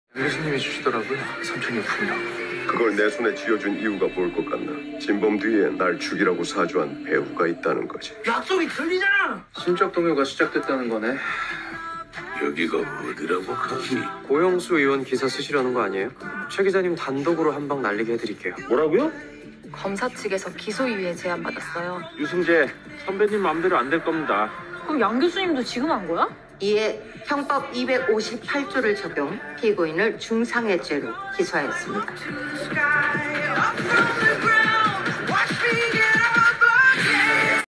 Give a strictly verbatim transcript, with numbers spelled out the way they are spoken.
교수님이 주시더라고요. 삼천육품이요. 그걸 내 손에 쥐어준 이유가 뭘 것 같나? 진범 뒤에 날 죽이라고 사주한 배우가 있다는 거지. 약속이 틀리잖아. 심적 동요가 시작됐다는 거네. 여기가 어디라고 카기? 고영수 의원 기사 쓰시려는 거 아니에요? 최 기자님 단독으로 한 방 날리게 해드릴게요. 뭐라고요? 검사 측에서 기소유예 제안받았어요. 유승재 선배님 마음대로 안 될 겁니다. 그럼 양 교수님도 지금 한 거야? 이에 형법 이백오십팔 조를 적용 피고인을 중상해죄로 기소하였습니다.